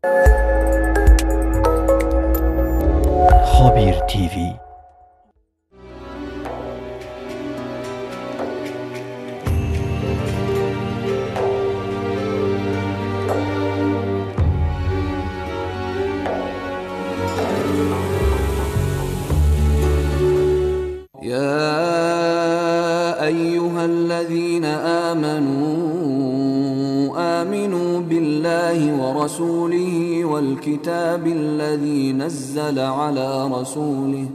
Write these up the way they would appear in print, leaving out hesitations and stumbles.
خبير تيفي. يا أيها الذين آمنوا بالله ورسوله والكتاب الذي نزل على رسوله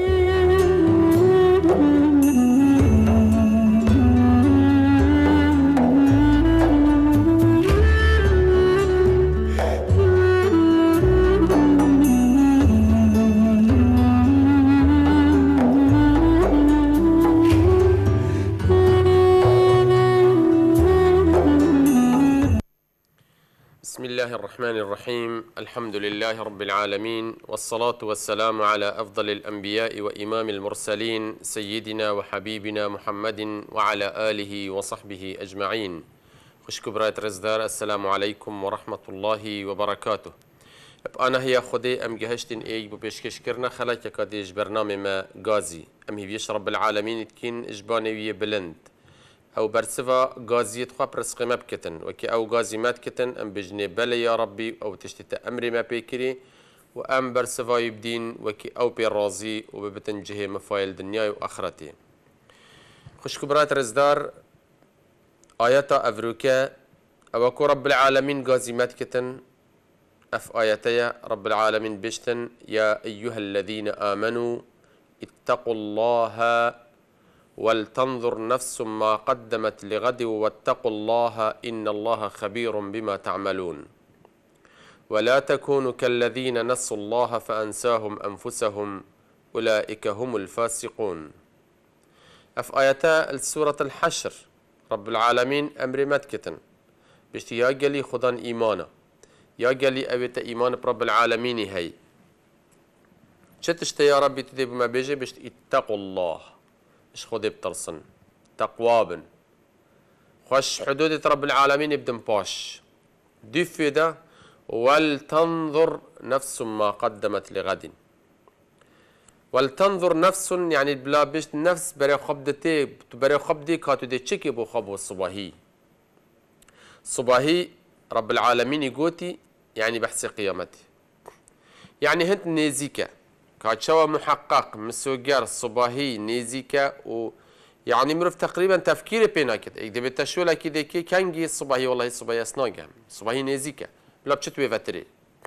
بسم الله الرحمن الرحيم. الحمد لله رب العالمين، والصلاة والسلام على أفضل الأنبياء وإمام المرسلين سيدنا وحبيبنا محمد وعلى آله وصحبه أجمعين. خوش برایت رزدار، السلام عليكم ورحمة الله وبركاته. أنا هي خدي أم جهشتن إيه ببشكش كرنا خلاك كاديش برنامج ما غازي أم هيش رب العالمين تكين إجباني بلند او برسفا غازيت خوا برسقي ما بكتن وكي او غازي مات كتن ام بجني بلي يا ربي او تشتت امري ما بيكري وام برسفا يبدين وكي او بيرازي وببتن جهه مفايل دنياي واخرتي. خوش كبرات رزدار آياتا افروكا اوكو رب العالمين غازي مات كتن اف آياتيا رب العالمين بشتن يا ايها الذين امنوا اتقوا الله ولتنظر نفس ما قدمت لغد واتقوا الله إن الله خبير بما تعملون ولا تكونوا كالذين نسوا الله فأنساهم أنفسهم أولئك هم الفاسقون. في آياتا السورة الحشر رب العالمين أمر متكتن بشتي يا جلي خدان إيمانا يا جلي أبيت إيمان برب العالمين هي شتشت يا ربي تدي بما بيجي بشت اتقوا الله اش خودي بترسن تقوابن خوش حدود رب العالمين بدن باش دفدا ولتنظر نفس ما قدمت لغد. ولتنظر نفس يعني بلا بيش نفس بري خبدتي بري خبدي كاتو دي تشكي بو خبو الصباهي صباهي رب العالمين يقوتي يعني بحث قيامتي يعني هنت نيزيكا كاتشوا محقق مسوجر صباهي نيزيكا و يعني مرف تقريبا تفكير بينا كده إذا بتشولا كده كي كانجي الصباهي والله الصباهي أسناجهم صباهي نيزيكا بلا بشتوي فتري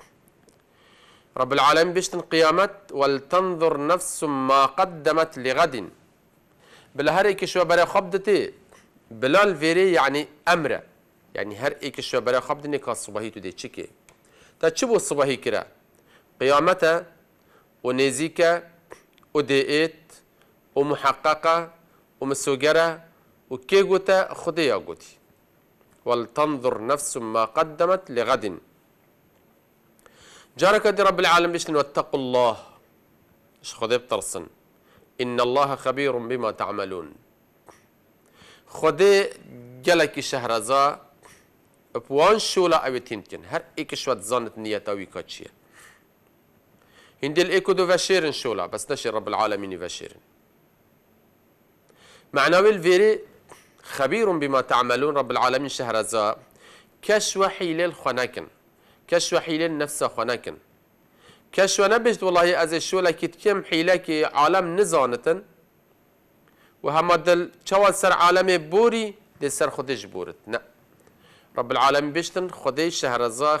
رب العالمين بيشتن قيامت ولتنظر نفس ما قدمت لغد بلا هر إيك شو برا خبدتي بلا الفيري يعني أمره يعني هر إيك شو برا خبدني كالصباهي تدي تشكي تشبو الصباهي كده قيامته ونزيكا وديئت ومحققة ومسوجرة وكيغوتا خديا غوتي ولتنظر نفس ما قدمت لغد. جارك دي رب العالمين بيشتن واتقوا الله اش خدي بترسن إن الله خبير بما تعملون. خدي جلك شهرزا بوان شولا أو تيمتين هر إيك شوات زانت نيتاوي كاتشيه هندي الإيكودو فاشيرن شولا بس نشر رب العالمين فاشيرن معناوي الفيري خبير بما تعملون رب العالمين شهرزا كشوى حيلل خناكن كشوى حيلل نفسه خناكن كشوى نبجد والله أزي شولا كتكم حيلك عالم نزانتن وهم دل شوال سر عالمي بوري دي سر خدش بورت نا رب العالمين بيشتن خدش شهرزا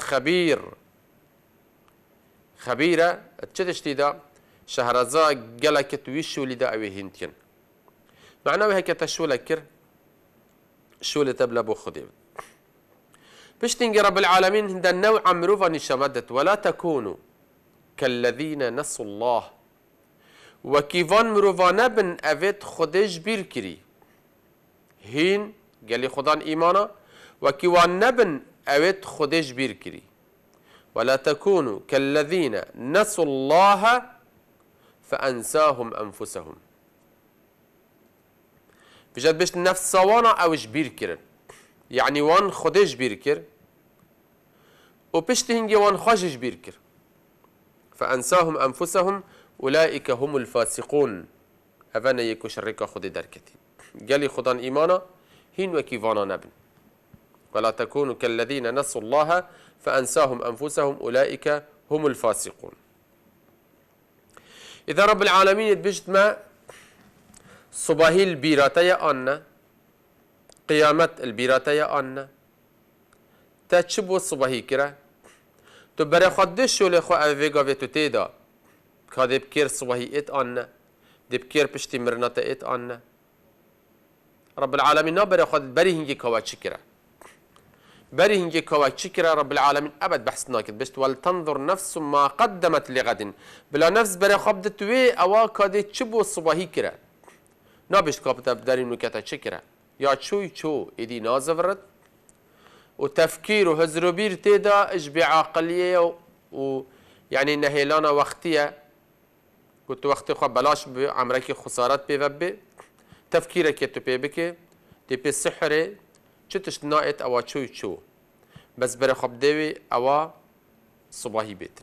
خبيرة تشتشتي دا شهرزا قلقت ويشو لدا اوي هنتين معناه هيك تشولا كر شولة تبلا بو خديب بشتنجي رب العالمين هند النوع مروفا نشمدت ولا تكونوا كالذين نسوا الله وكيفان مروفا نبن افيت خدش بيركري هين قال خدان ايمانا وكيوان نبن افيت خدش بيركري ولا تكونوا كالذين نسوا الله فأنساهم أنفسهم بجد بيش نفس سوانا أوش بيركرن يعني وان خدش بيركر و پشت هنگی وان خوشش بیر کر فانساهم انفسهم اولئک هم الفاسقون اوان یکو شرک خود درکتی گلی خدان ایمانا هین وکی وانا نبن ولا تكونوا كالذين نسوا الله فانساهم انفسهم اولئك هم الفاسقون. اذا رب العالمين بجد ما صباحي البيراتية آننا قيامت البيراتية آننا تشبو صباحي كرا تو برای خودش شو لخو اویگا و تو تیدا که دب کیر صباحی ات آننا دب کیر پشتی مرنات ات آننا رب العالمين نا برای خود بری هنگی کواچی کرا بری هنگی کواچی کرا رب العالمين ابد بحث ناکد بشت ولتنظر نفس ما قدمت لغد بلا نفس برای خود توی اوا کاده چبو صباحی کرا نا بشت کابتا بداری نکتا چی کرا یا چوی چو ایدی نازورد و تفكير و هزروبير تيدا اش بعقلية و يعني نهيلانا وقتية كنت وقت خو بلاش عمرك خسارات بيوبي تفكيرك تو بيبكي دي بي سحري چتش نايت اوا چوي چو بس بري خب ديوي اوا صباحي بيت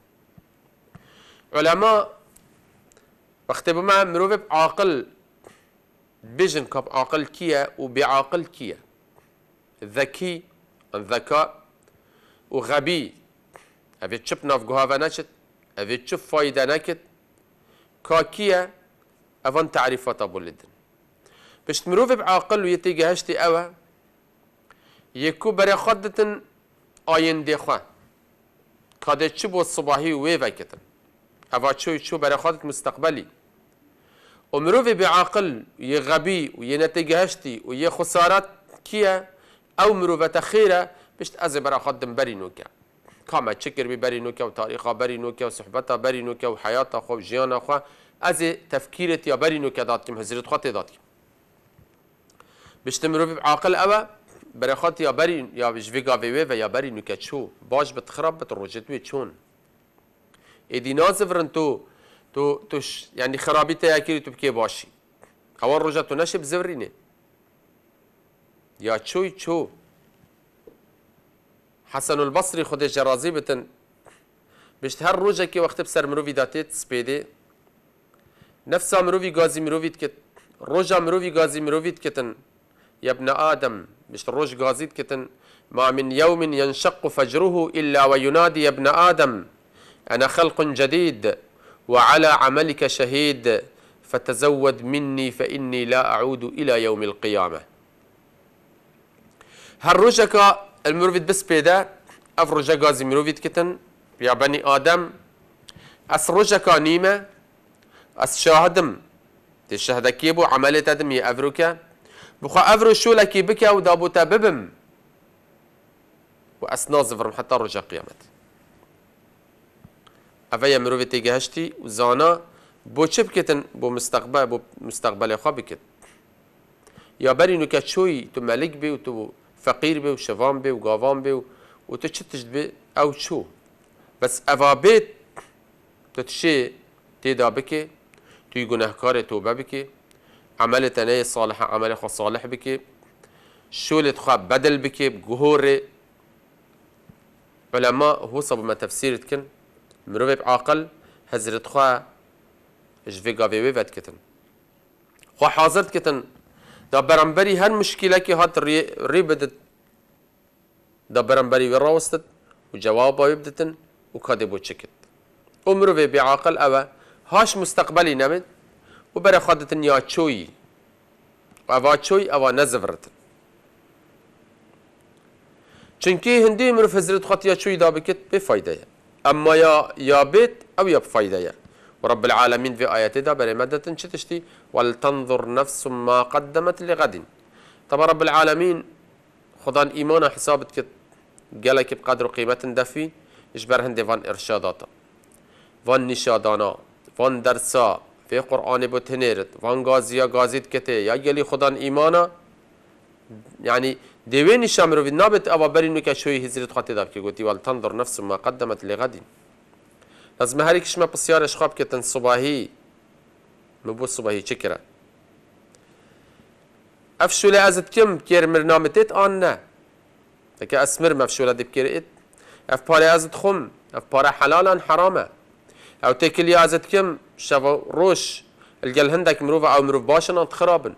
علماء وقت بما مروف بعقل بيجن كب عقل كيا و بعقل كيا ذكي الذكاء وغبي أبي تشوف نافجوها فنشت أبي تشوف فايدة نكت كاكية أفن تعريفات أبو لدن باش تمروف بعقل ويتيجي هشتي أوا يكو بري خدتن آين ديخوا كاده تشبو الصباحي ويفاكتن أفا تشو بري خدت مستقبلي ومروف بعقل يغبي وينتيجي هشتي ويخسارات كيا او مروفت خيره بشت از برا خدم بري نوكا كاما تشكر ببري نوكا وتاريخا بري نوكا وصحبتا بري نوكا وحياتا خو جيانا خو از تفكيرت يا بري نوكا داتكم هزرت خط داتكم بشت مروف عاقل اوا برا خط يا بري يا بجفيغا ويوي يا بري نوكا تشو باش بتخرب بتروجت وي تشون ايدي نازفرن تو يعني خرابيتا ياكيري تو بكي باشي اول رجعتو نشب زوريني يا تشوي تشو حسن البصري خودش جرازي بتن بشت هر روجه كي وقت بسر مروفي داتيت سبيدي نفسا مروفي غازي مروفي كت روجا مروفي غازي مروفي كتن يا ابن آدم بشت روج غازي كتن ما من يوم ينشق فجره إلا وينادي يا ابن آدم أنا خلق جديد وعلى عملك شهيد فتزود مني فإني لا أعود إلى يوم القيامة. هالرجكا المروفيت بس بيدا اف رجا غازي مروفيت كتن يا بني ادم اس رجكا نيمه اس شاهدم تشهد كيبو عملت ادم يا افروكا بخو افرو شو لكي بكا ودابوتا ببم واس نازفرم حتى رجا قيامت افيا مروفيت جهشتي وزانا بو شبكتن بو مستقبل خو بكت يا بري نكا شوي تو ملك بي وتو فقير بي وشفان بي وقافان بي وتشتش بي او شو بس افا بيت تتشي تيدا بكي توي گناهكار توبه بكي عمل تناي صالحة عمل خو صالح بكي شو تخاب بدل بكي بجهور علماء هو صب ما تفسير تكن مروي بعقل هزرت خوا جفيغا في ويفت كتن خو حاضرت كتن دا برنبري هر مشكلة كي هات ريبدت دا برنبري وراوستت وجوابها يبدتن وكادبو تشكت امرو في بعقل اوا هاش مستقبلي نمد وبرا خادتن يا تشوي اوا تشوي اوا نزفرتن چنكي هندي امرو فزرت خط يا تشوي دا بكت بفايدة اما يا بيت او يا بفايدة ورب العالمين في آياته دا بري مدة شتشتي ولتنظر نفس ما قدمت لغد. طبعا رب العالمين خدان إيمانا حسابت قالك بقدر قيمة دفي إجبر هندي فان إرشاداتا فان نشادانا فان درسا في قرآن بوتنيرت فان غازيا غازيت كتي يا يلي خدان إيمانا يعني ديوين الشامرو في النابت أبا بري نكا شوي هزرت خطي دابكي قلتي ولتنظر نفس ما قدمت لغد. لازم هاريكش ما بسيارة شخاب كتن صباحي مبو صباحي شكرا افشولة ازت كم كير مرنامتت آن نا لكا اسمر مفشولة دي بكير ات اف پاره ازت خم اف پاره حلالان حرامه او تکلی ازت کم شو روش الجل هندك مروف او مروف باشن خرابن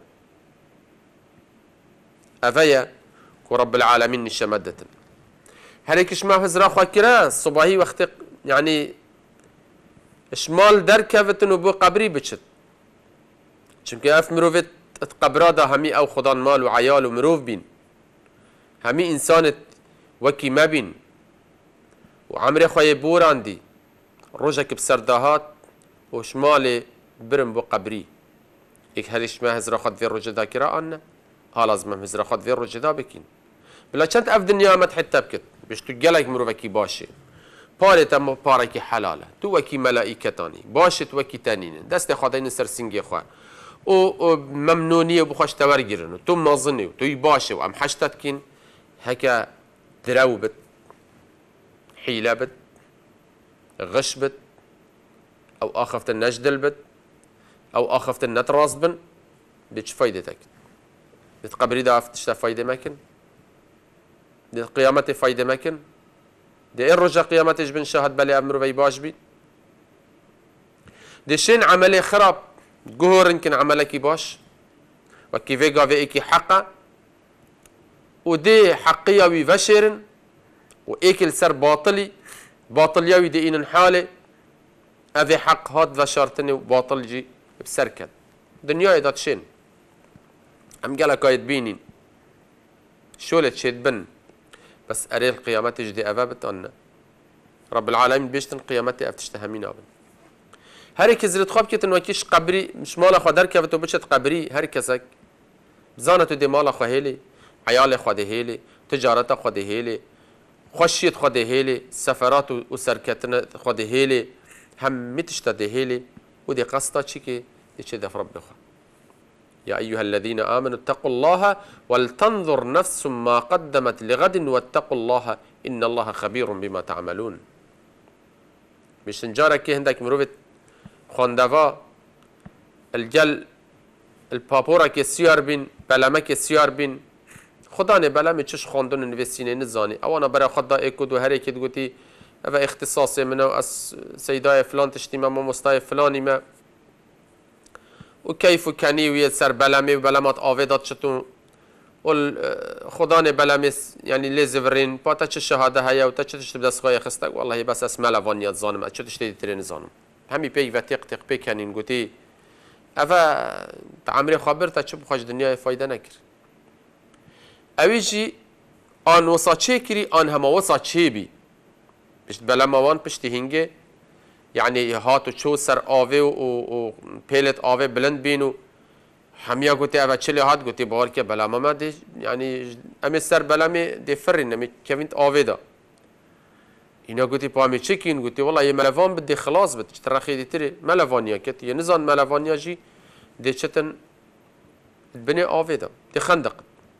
افيا ورب العالمين نشمدتن هريكش ما هزرا خاكرا صباحي وقت يعني شمال دركفتن وبو قبري بچت چونك اف مروفت قبرادا همي او خدان مال وعيال ومروف بين همي انسانت وكي ما بين وعمري خوي بوراندي روجك بسرداهات وشمالي برم بو قبري ايك هلش ما هزرا خد في الرجدا كرا انا لازم هزرا خد في الرجدا بكين بلا چند اف دنيا ما تحتى بكت باش تقلك مروفكي باشي پاره تم پارکی حلاله تو وکی ملائکتانی باشت وکی تانین دست خدای نسر سنگی خواه او ممنونی و بخوش تورگیرن تو مازنی و توی باشه و ام حشتت کین هکا درو بد حیله بد غش بد او آخفت نجدل بد او آخفت نتراز بن دیچ فایده تکن دیت قبری دا افتشتا فایده مکن دیت قیامت فایده مکن دي ايه رجا قيامتش بن شاهد بلي امرو بي باش بي دي شين عملي خراب جهور يمكن عملكي باش وكي فيغا فيكي حقا ودي حقية ويفشرن وايكل سر باطلي باطل يوي دي اين حالي اذي حق هاد فشرتني وباطل جي بسركن دنيا دات شين ام قالك ايد بينين شولت شيد بن بس أري القيامات جدي أبابت أن رب العالمين بيشتن قيامتي أفتشتهمين أبن هر كزرت خواب كتن وكيش قبري مش مال أخو در كفتو بشت قبري هر كسك زانتو دي مال أخو هيلي عيال أخو دي هيلي تجارت أخو دي هيلي خشيت خو دي هيلي سفرات وسركتنا خو دي هيلي هم متشتا دي هيلي ودي قصتا چيكي دي چه دف رب أخو يا أيها الذين آمنوا اتقوا الله ولتنظر نفس ما قدمت لغد واتقوا الله إن الله خبير بما تعملون مش نجارك هندك مروفت خوندوا الجل البابورا كي سيار بين بلما كي سيار بين خداني بلما چش خوندون نويسيني نزاني اوانا برا خدا ايكود و هر ايكد گوتي اوه اختصاصي منو از سيداي فلان تشتي ما مستاي فلاني ما وكيف كاني ويا سر بلمي وبلمات آويدات شتون خدان بلميس يعني ليزفرين باتا چه شهاده هيا وتا چه تشتي بدسخاي خستك والله بس اسم لوانيات زانم چه تشتي ترين زانم همي بي وتيق تيق بي كانين قوتي افا تعمري خبر تا چه بخوش دنيا فايده نكر اويجي آن وصا چه كري آن هما وصا چه بي بشت بلموان پشتی هنگه يعني هاتو چو سر آوه و پیلت آوه بلند بینو همیا گوتی اوه چلی هات گوتی بار که بلما ما دی يعني امی سر بلمه دی فرین امی كوینت آوه دا اینا گوتی پا امی چکین گوتی والله یه ملوان بد دی خلاص بد چتر خیلی تری ملوانیا کت یه نزان ملوانیا جی دی چتن بني آوه دا دی خندق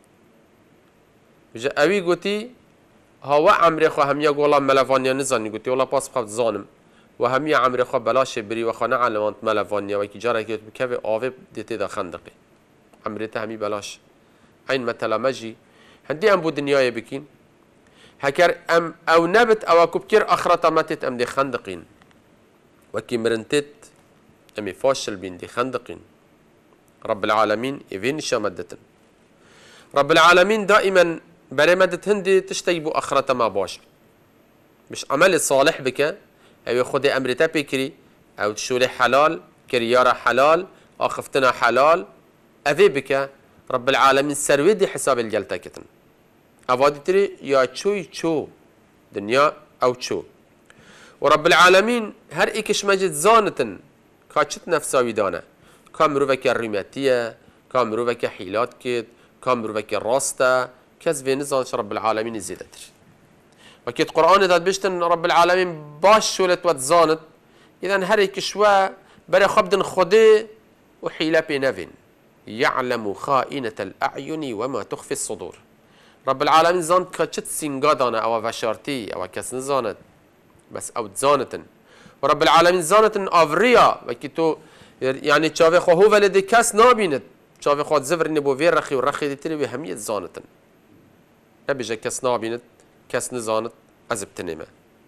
بجا اوی گوتی هوا عمري خو همیا گولا ملوانیا نزانی گوتی والله پاس بخواد زانم و همي عمري خو بلاش بري و خانه علامات ملوانيا و کی جاره که بکوه آوه دیتی دا خندقی عمري تا همي بلاش عين مثلا مجي هندي ام بو دنياي بكين هكر ام او نبت او كبكير اخرة متت ام دي خندقين وكي مرنتت امي فاشل بين دي خندقين رب العالمين ايفين شامدتن رب العالمين دائما برمدت هندي تشتيبو اخرة ما باش مش عمل صالح بك او خود امرتا بكري او تشولي حلال كريارة حلال اخفتنا حلال اذي بك رب العالمين سرويدي حساب الجلتا كتن اوادي تري يا تشوي تشو دنيا او تشو ورب العالمين هر ايكش مجد زانتن كاتشت نفساوي دانا كامروفك الرماتية كامروفك حيلات كت كامروفك الراستا كز في نزانش رب العالمين زيدتر وكيت قرآن داد بيشتن رب العالمين باش شولت وتزانت إذا هريك شوا بري خبدن خدي وحيلة بنفين يعلم خائنة الأعين وما تخفي الصدور رب العالمين زانت كاتشت سينغادانا أو فشارتي أو كسن زانت بس أو تزانتن ورب العالمين زانتن أفريا وكيتو يعني تشافي خو هو ولدي كاس نابينت تشافي خو زفر نبو في رخي ورخي دي تري بهمية زانتن نبيجا كاس نابينت كاس نزانت از بتنمه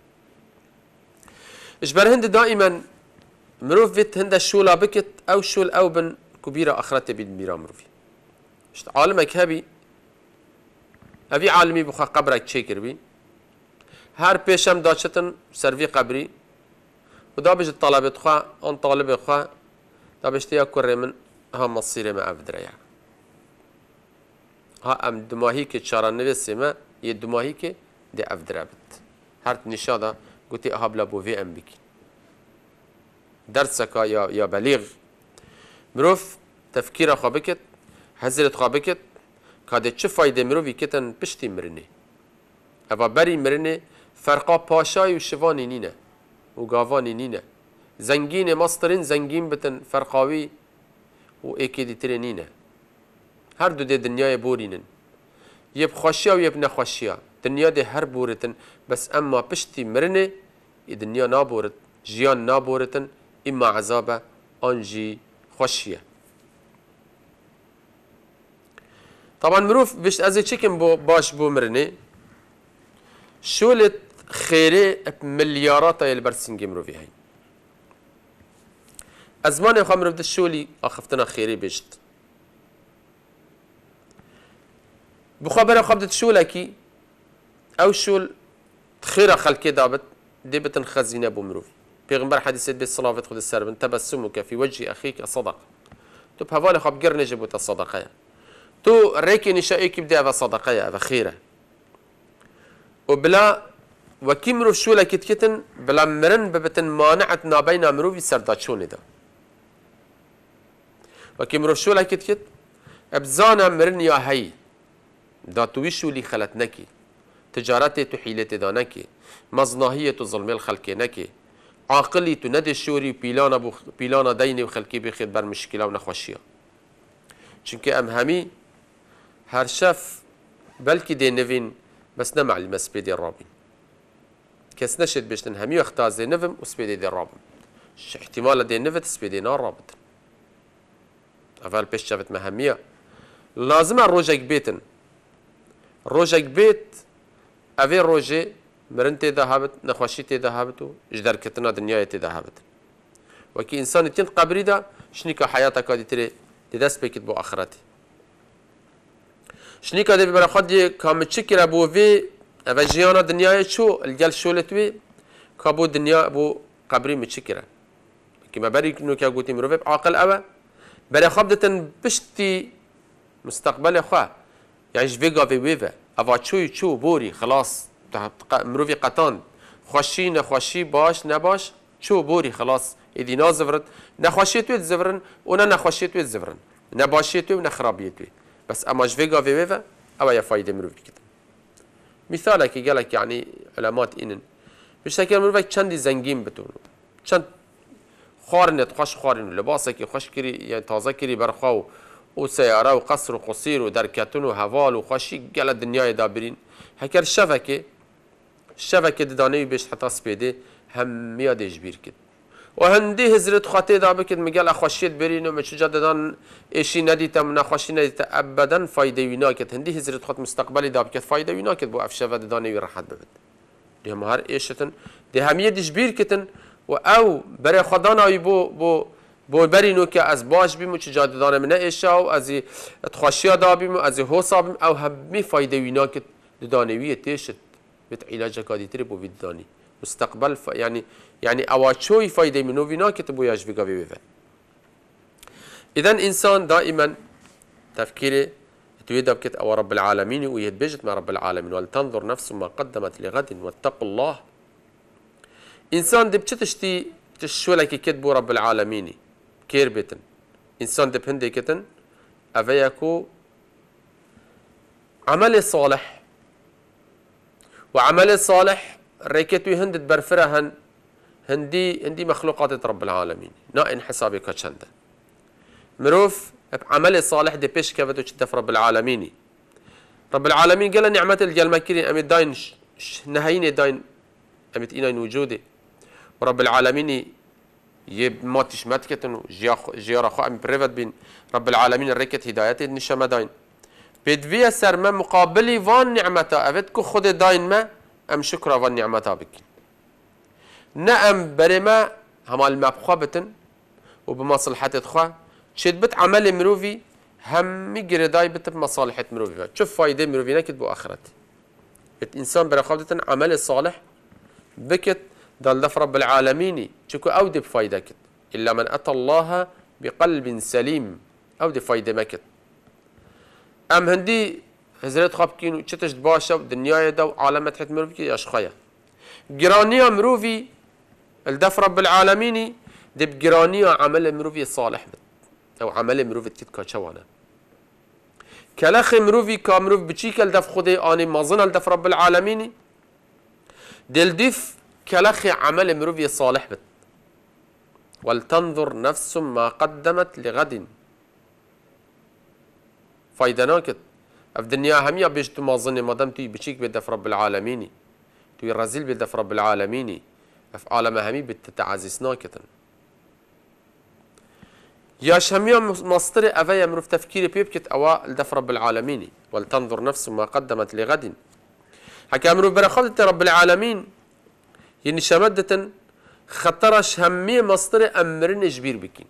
اش بر هند دائما مروف فيت هند الشولا بكت او شول او بن كبيرة اخرت بيد ميرا مروفي اشت عالمك هبي ابي عالمي بخا قبرك تشيكر بي هر پیشم داشتن سروي قبري ودا بيج الطلبة خوا ان طالب خوا دا بيشتيا كره من ها مصير ما افدريا ها ام دماهي كي شارن نويسي ما يدماهي كي دي افدرابت هر نشادا قلتي اهبلا بو في ام بكي درسك يا بليغ مروف تفكير خابكت حزرت خابكت كاده چه فايده مروفي كتن پشتي مرنه اوا بري مرنه فرقا پاشای و شوانی نینه و گاوانی نینه زنگین ماسترین زنگین بتن فرقاوی و ایکی دیتر نینه هر دو ده دنیای بورینن یب خوشیا و یب نخوشیا دنیا ده هر بورتن بس اما پشتی مرنه ای دنیا نابورت جیان نابورتن اما عذاب آنجی خوشیه طبعا مروف بشت از چکم باش بو مرنه شولت خيري بمليارات البرسنجي مروفي هاي ازمان خامر بده الشولي اخفتنا خيري بجت بخبر خبدت شولكي او شول خير خلقي دابت ديبتن خزينه بو مروفي پیغمبر حديث بالصلاه خد السرب تبسمك في وجه اخيك صدق تو بهوال خب قرن جبوت الصدقه تو ريكي نشائك بدي صدقه خيره وبلا وكي مروف شولا كتكتن بلا مرن ببتن مانعة نابين مروفي سرداتشون دا وكي مروف شولا كتكت ابزانا مرن يا هي دا تويشو لي خلتنكي تجارتي تحيلتي دانكي مزناهية ظلم الخلق نكي عاقلي تندي الشوري بيلانا ديني وخلقي بخير بر مشكلة ونخوشيا چونك ام همي هر شف بلكي دي نفين بس نمع المسبيدي الرابين كاس نشد بيشتن همي اختاز دي نفم وسبيدي دي الرابن احتمال دي نفت سبيدي نار رابط افال بيش شافت مهمية لازم روجك بيتن روجك بيت افي روجي مرنتي ذهبت نخوشيتي ذهبتو جدار كتنا دنيايتي ذهبت وكي انسان تين قبري دا شنيكا حياتك دي تري تدس بيكت بو اخرتي شنيكا دي ببرا خدي كامتشكرا بو في اما جيانا دنياي شو الجل شولتوي كابو دنيا بو قبري متشكرا كما بريك انه كا قوتي مروف عاقل ابا برا خبدتن بشتي مستقبل اخوا يعني فيغا في ويفا افا تشو بوري خلاص مروفي قطان خوشي نخوشي باش نباش شو بوري خلاص اذا نازفرت نخوشيتو تزفرن ونا نخوشيتو تزفرن نباشيتو ونخرابيتو بس اما فيغا في ويفا او يا فايده مروفي كده مثالك قالك يعني علامات إنن مش هكذا مروفك چندی زنگين بتون چند خارنت خوش خارن لباسك خوش كري يعني تازه كري برخاو و سيارة و قصر و قصير و دركتون و هوال و خوشي قال الدنيا دابرين هكذا الشفكة داني بيش حتى سبيدي هم مياد جبير كد وهندي هزرت خاطي دابكد مقال اخوشيت برين ومش جددان ايشي نديتا من اخوشي نديتا ابدا فايده ويناكت هندي هزرت خاط مستقبلي دابكد فايده ويناكت بو افشفه داني راحت ببد دي هم هر ايشتن دي هميه جبير كتن و او بري خدانا بو برينو که از باش بیم و چه جددان من ايشاو از تخوشيا دابيم از حساب او همي فايده ويناكت دانويه تيشت بت علاج كاديتري بو داني مستقبل يعني اواتشوي فايده منو فينا كتبو ياش فيغا فيفا اذا انسان دائما تفكيره تويدا بكت او رب العالمين ويتبجت مع رب العالمين ولتنظر نفس ما قدمت لغد واتقوا الله انسان دب تشتي تشولك كتبو رب العالمين كيربتن انسان دب هندي كتن افياكو عمل صالح وعمل صالح ريكتوي هندت برفرهن هندي مخلوقات رب العالمين نائن حسابي كشنده مروف عمل صالح دي بيش كفتو تشتف رب العالمين رب العالمين قال نعمة الجلمكيرين أمي داين نهيني داين أمي إيناين وجودي ورب العالمين يب ماتش ماتكتن جيارة خو أمي بريفت بين رب العالمين الركت هدايتي نشما داين بدفيا سر ما مقابلي وان نعمته أفتكو خود داين ما ام شكر والنعمة بكين نعم برما هما المبخوا بتن وبمصلحة تخوا شد بت عمل مروفي هم جرداي بت بمصالحة مروفي شوف فايدة مروفي نكد بو آخرت الإنسان برخابة عمل الصالح بكت دل دف رب العالمين شكو أودي بفايدة كت إلا من أتى الله بقلب سليم أودي فايدة مكت أم هندي هزرت خاب كينو تشتش باشا ودنيا دا وعالم تحت مروفي يا شخيا جرانيا مروفي الدف رب العالمين دي بجرانيا عمل مروفي صالح بت أو عمل مروفي كت كاتشوانا كلاخ مروفي كامروف بتشيك الدف خدي آني مازن الدف رب العالمين دل ديف كلاخ عمل مروفي صالح بت ولتنظر نفس ما قدمت لغد فايدناكت في الدنيا همية بيش تو مازن ما دام توي بتشيك بدف رب العالمين توي رزيل بدف رب العالمين في عالم همي بتتعزيسناكتن يا شمية مصطري أفيا مروف تفكيري بيبكت أوا الدف رب العالمين ولتنظر نفس ما قدمت لغد حكى مروف برخالة رب العالمين يعني شمدة خطرش همية مصطري أمرن جبير بكين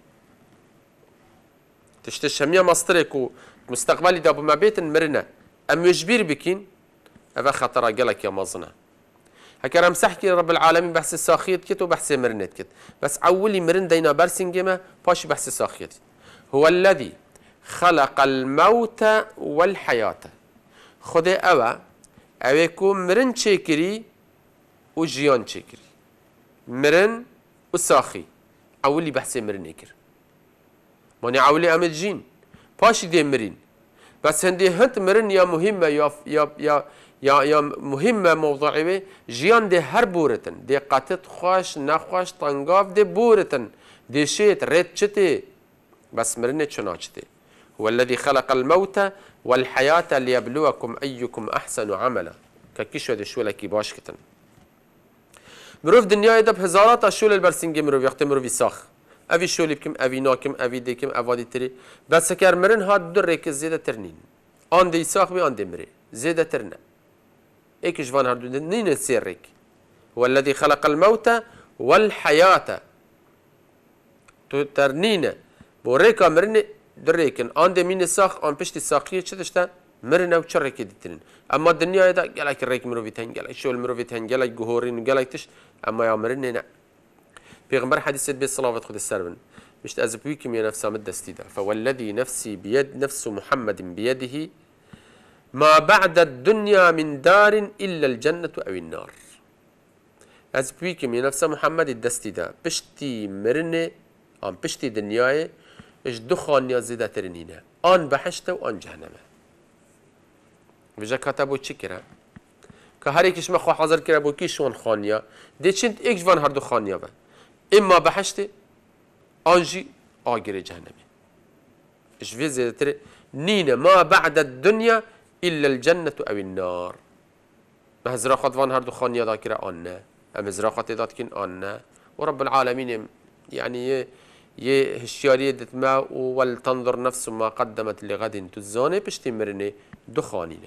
تشتش همية مصطري كو مستقبلي دابو ما بيتن مرنا أم يجبير بكين أفا خطرة قالك يا مازنة هكا رمسحكي رب العالمين بحث الساخيت كت وبحث مرنت كت بس أولي مرن دينا برسنجمة باش بحث الساخيت هو الذي خلق الموت والحياة خده أويكو مرن تشيكري وجيان تشيكري مرن وساخي أولي بحث مرن يكر ماني أولي أمد جين باش دي مرين بس هندي هنت مرن يا مهمة يا مهمة موضوعية جيان دي هر بورتن دي قاتت خوش نخوش تنقاف دي بورتن دي شيت ريت شتي بس مرنة شناشتي هو الذي خلق الموت والحياة ليبلوكم أيكم أحسن عملا ككيشو دي شولا كي باش كتن مروف دنيا يدب هزارات الشول البرسنجي مروف يختم مروف يساخ أبي شولي بكم أبي ناكم أبي ديكم أفادي تري بس كار مرن هاد در ريك زيادة ترنين آن دي ساخ بي آن دي مري زيادة ترنا إيك جوان هاد نين السير ريك هو الذي خلق الموت والحياة ترنين بوريكا مرن در ريكن آن دي مين ساخ آن بشتي ساخية شدشتا مرنا وشرك دي أما الدنيا يدا قالك الريك مروفي تهن قالك شول مروفي تهن قالك جهورين قالك تش أما يا مرن نا بيغمبر حديث بيت صلاة خد السربن مش تأزبويكم يا نفسا مد استيدا فوالذي نفسي بيد نفس محمد بيده ما بعد الدنيا من دار إلا الجنة أو النار أزبويكم يا نفسا محمد الدستيدا بشتي مرنة عم بشتي دنياي إش دخان يا زيادة ترنينا آن بحشته وآن جهنمه بجا كتبو تشكرا كهاريكش ما خو حاضر كرا بو كيشون خانيا دي چند ايك جوان هر دو خانيا با اما بحشت انجي آجر جهنمي ايش في زيادة نين ما بعد الدنيا إلا الجنة أو النار ما هزراخات وان هر دو خانيا دا كرا آننا ام هزراخات دات كين آننا ورب العالمين يعني هشيارية دتما ولتنظر نفس ما قدمت لغد تزاني بشتمرني دخانينه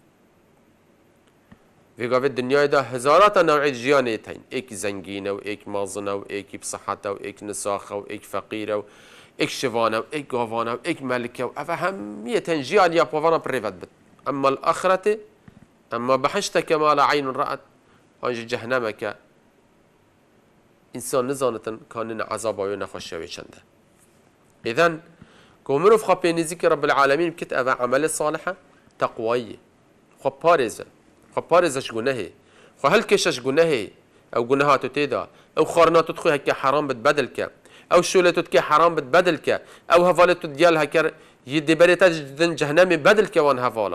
في قابل الدنيا ده هزارات نوع جيانتين ايك زنجينه وايك مازنه وايك بصحته وايك نساخه وايك فقيره وايك شفانه وايك غفانه وايك ملكه وافهميتين جيان يا بوفانا بريفات بت اما الاخره اما بحشت كما لا عين رأت انج جهنمك انسان نزانة كان عذاب ونخوش ويشنده اذن كومروف خبي نزيك رب العالمين بكت افا عمل صالحه تقويه خب بارزه خب بارزش جناهي خو هل كشش جناهي او جناهات تيدا او خارنات تدخل هكا حرام بتبدلك او شولة تكي حرام بتبدلك او هفالت ديال هكر يدي بريتا جهنم بدلك وان هفالا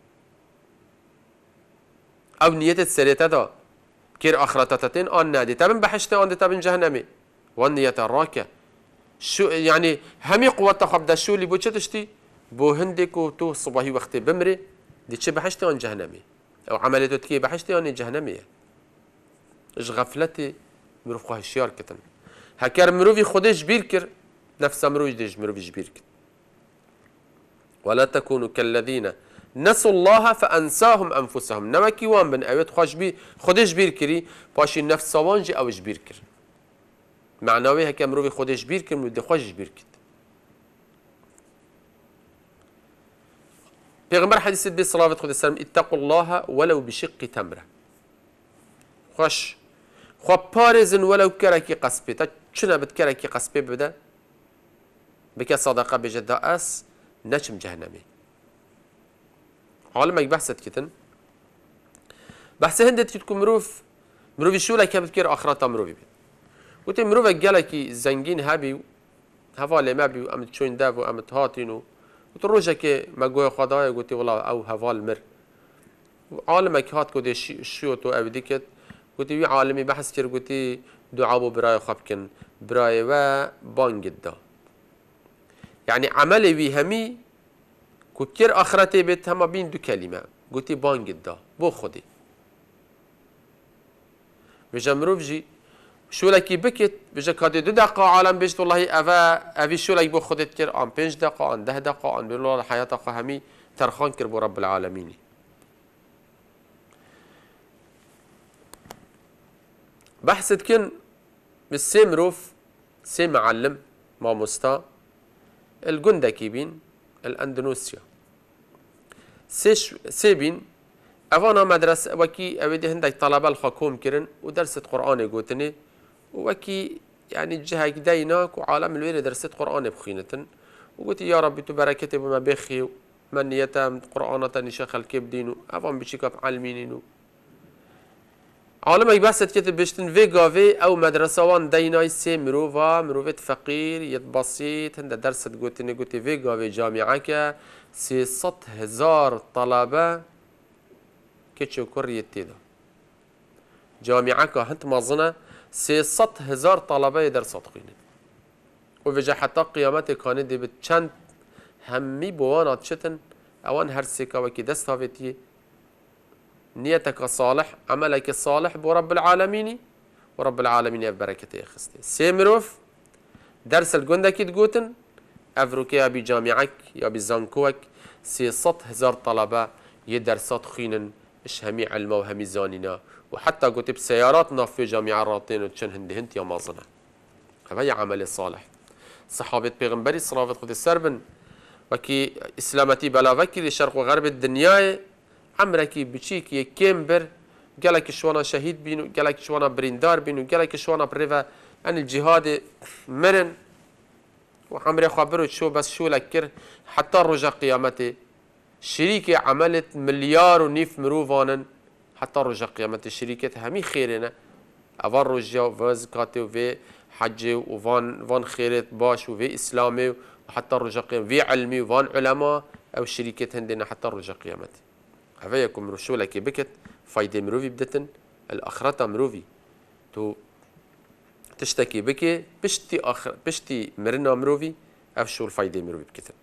او نية السريتا دا كير اخرتتين ان نادي تبن بحشت ان تبن جهنمي وان نية الراكة شو يعني همي قوة خبدا شو اللي بوشتشتي بو هندك وتو صباحي وقت بمري دي تشي بحشت ان جهنمي او عملته تكي بحشتي ان جهنميه اش غفلتي مروفقه الشيار كتن هكر مروفي خودش بيركر نفس مروج ديج مروفي جبيرك ولا تكونوا كالذين نسوا الله فانساهم انفسهم نمکی وان بن اوید خودش بیر کری پاشی نفس وانجی اوش بیر کر معناوی هکه مروی خودش بیر کر مروی خوشش بیر کد پیغمبر حدیث بی صلوات خود السلام اتقوا الله ولو بشق تمره خوش خو پارزن ولو کرکی قصبی تا چنه بد کرکی قصبی بده بکه صدقه بجد اس نچم جهنمی عالمك بحثت كتن بحث هندت كتكم مروفي شو لك بتكير اخرتها مروفي بي قلت مروفك جالكي زنجين هابي هفال ما بي وامت شوين داف وامت هاتينو قلت روجك ما جوه خدايا قلت والله او هفال مر عالمك هات قلت شو تو ابديكت قلت وي عالمي بحث كير قلت دعابو براي خبكن براي و بانجدا يعني عملي بي همي كوكير آخرتي بيت هما بين دو كلمة قلتي بانجد دا بو خودي بجا مروف جي شو لكي بكت بجا كادي 2 دقيقة عالم بيجت والله أفي شو لك بو خودي تكير عن 5 دقيقة عن 10 دقيقة عن بالله حياتك همي ترخان كر بو رب العالمين بحثت كن بالسي مروف سي معلم ما مستا الجندكي بين الاندونيسيا سيبين افانا مدرسه وكي اويدي هندك طلبه الحكوم كرن ودرسه قران قوتني وكي يعني جهه ديناك وعالم الوير درسه قران بخينتن وقلت يا رب تباركتي بما بخي من يتم قرانه نشخل كيب دينو افان بشيكاب علمينينو عالم بحثت كتب بشتن في او مدرسه وان ديناي سي مروفت فقير يتبسيط هند درست قوتني قلت في جامعه كا 600,000 طلبه كتشو كوريتي دا جامعه كا هنت مازنه 600,000 طلبه يدرسوا تقينين وفجا حتى قيامتي كانت دي بتشند همي بوانا تشتن اوان هر سيكا وكي دست هافتي نيتك صالح عملك صالح برب العالمين ورب العالمين يبركته يا خستي سيمروف درس الجندكي تقوتن افروكي يا بجامعك يا بزانكوك 600,000 طلبه يدرسات خينن اش همي علمه وهمي زانينا وحتى قلت بسياراتنا في جامعه راتين وتشن هنت يا مازنه هذا عمل صالح صحابه پیغمبري صلوات خود السربن وكي اسلامتي بلا فكر شرق وغرب الدنيا عمركي بچيكي كيمبر قالك شوانا شهيد بينو قالك شوانا بريندار بينو قالك شوانا بريفا ان الجهاد منن وعمري خبروا شو بس شو لكر حتى رجع قيامته شريكة عملت 1.5 مليار مروفانا حتى رجع قيامته شركة همي خيرنا افان رجع وزكاتي وفي حجي وفان خيرت باش وفي اسلامي وحتى رجع قيامته في علمي وفان علماء او شركة هندنا حتى رجع قيامته هذا يكون مرشو لكي بكت فايدة مروفي بدتن الأخرة مروفي تو تشتكي بكي بشتي مرنا مروفي أفشو الفايدة مروفي بكتن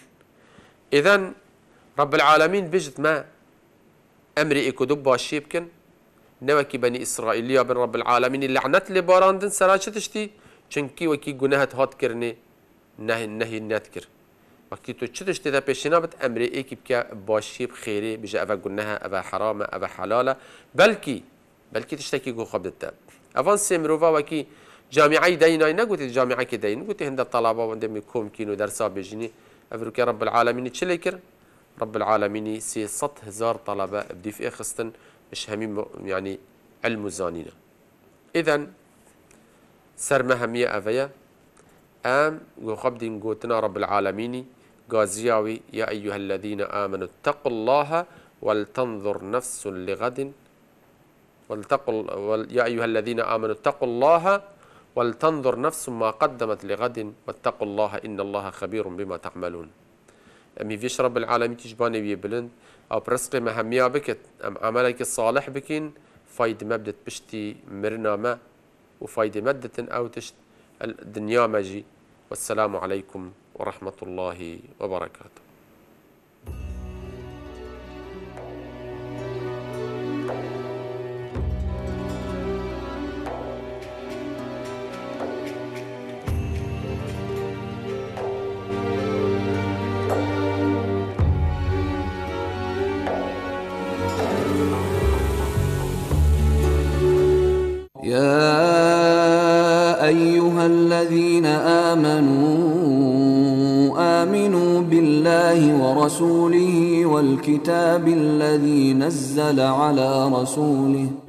إذن رب العالمين بجد ما أمري إكو دبا شيبكن نوكي بني إسرائيلية بن رب العالمين اللي عنت لي باراندن سراجة تشتي چنكي وكي گناهت هات كرني نهي نتكر وقتی تو چه تشتی تا پیشینا بد امری ایکی بکه باشی بخیری بجا اوه گناه اوه حرام اوه حلاله بلکی تشتکی گو خواب دتا اوان سی مروفا وکی جامعه دینای نگوتی جامعه که دین گوتی هنده طلبه و هنده میکوم کینو درسا بجینی افرو که رب العالمینی چه لیکر رب العالمینی 600,000 طلبه بدي في اخستن مش همي يعني علم زانينا اذا سر مهمية افيا وخبدين قوتنا رب العالمين قازياوي يا أيها الذين آمنوا اتقوا الله ولتنظر نفس لغد يا أيها الذين آمنوا اتقوا الله ولتنظر نفس ما قدمت لغد واتقوا الله إن الله خبير بما تعملون أمي فيش رب العالمين تجباني بيبلند أو برسق مهمية بكت أم عملك الصالح بكين فايد مبدت بشتي مرنا ما وفايد مدة أو تشت الدنيا مجي والسلام عليكم ورحمة الله وبركاته. أيها الذين آمنوا بالله ورسوله والكتاب الذي نزل على رسوله